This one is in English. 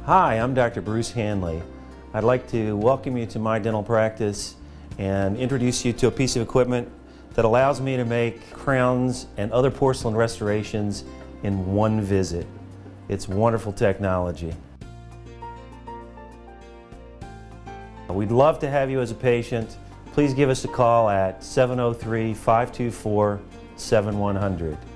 Hi, I'm Dr. Bruce Hanley. I'd like to welcome you to my dental practice and introduce you to a piece of equipment that allows me to make crowns and other porcelain restorations in one visit. It's wonderful technology. We'd love to have you as a patient. Please give us a call at 703-524-7100.